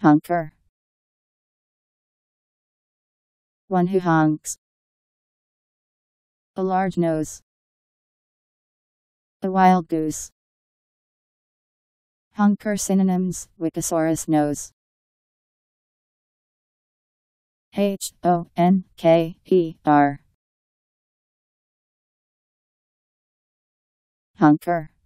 Honker. One who honks. A large nose. A wild goose. Honker synonyms: Wikisaurus nose. Honker.